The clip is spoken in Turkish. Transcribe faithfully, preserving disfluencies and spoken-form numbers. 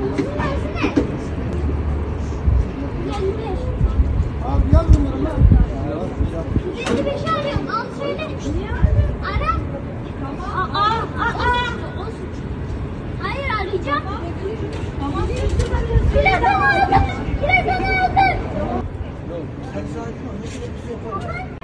Abi yaz numaramı. yetmiş beş arıyorum. Al söyle. Ara. Aa, aa, aa. Hayır arayacağım. Tamam. Plakanı aldım. Plakanı aldım. Sen sakin ol. Ne kadar bir şey yapalım.